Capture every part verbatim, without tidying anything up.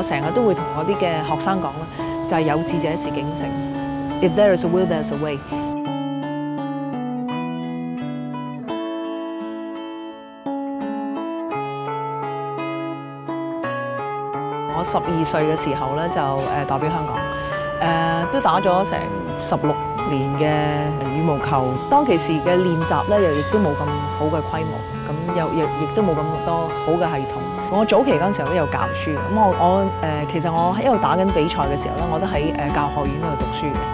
成日都會同我啲嘅學生講啦，就係有志者事竟成。If there is a will, there is a way。我十二歲嘅時候咧，就誒代表香港，誒、呃、都打咗成十六年嘅羽毛球。當其時嘅練習咧，又亦都冇咁好嘅規模，咁又亦亦都冇咁多好嘅系統。我早期嗰陣時候都有教書，咁我我誒、呃、其實我喺一路打緊比賽嘅時候咧，我都喺誒教學院嗰度讀書嘅。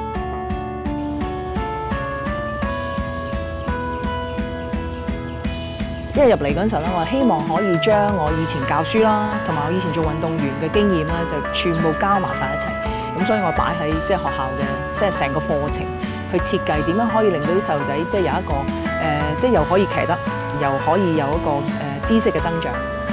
一入嚟嗰陣時候咧，我希望可以將我以前教書啦，同埋我以前做運動員嘅經驗咧，就全部加埋晒一齊。咁所以我擺喺即係學校嘅，即係成個課程去設計點樣可以令到啲細路仔即係有一個誒、呃，即係又可以騎得，又可以有一個誒、呃、知識嘅增長。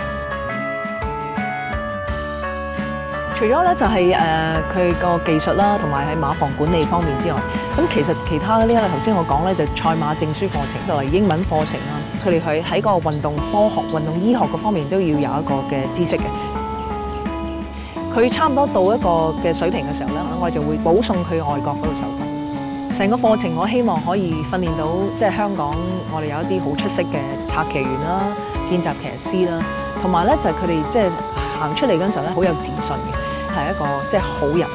除咗咧就係誒佢個技術啦，同埋喺馬房管理方面之外，咁其實其他嗰啲咧頭先我講咧就賽馬證書課程，就係英文課程啦。佢哋喺喺個運動科學、運動醫學嗰方面都要有一個嘅知識嘅。佢差唔多到一個嘅水平嘅時候咧，我哋就會保送去外國嗰度受訓。成個課程我希望可以訓練到即係香港我哋有一啲好出色嘅策騎員啦、見習騎師啦，同埋咧就係佢哋即係行出嚟嗰陣時候咧好有自信嘅，係一個即係好人。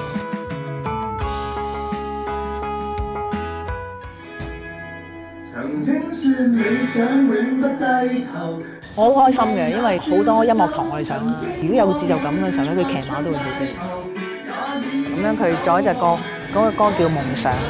曾經說理想永不低頭。我好開心嘅，因為好多音樂堂我哋上啦。如果有節奏感嘅時候咧，佢騎馬都會好啲。咁樣佢仲有一隻歌，嗰、那個歌叫《夢想》。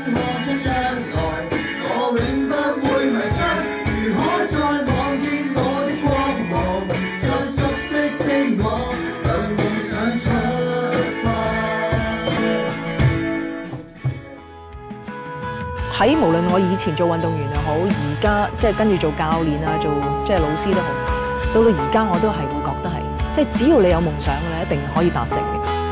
喺無論我以前做運動員又好，而家即係跟住做教練啊，做即係老師都好，到到而家我都係會覺得係，即係只要你有夢想嘅咧，一定可以達成嘅。